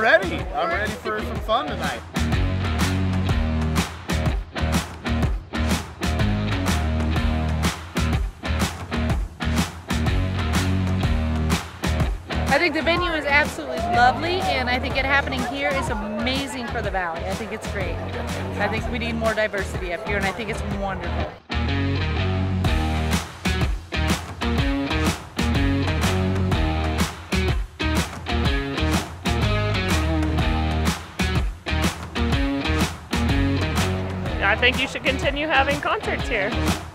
ready. I'm ready for some fun tonight. I think the venue is absolutely lovely, and I think it happening here is amazing for the Valley. I think it's great. I think we need more diversity up here, and I think it's wonderful. I think you should continue having concerts here.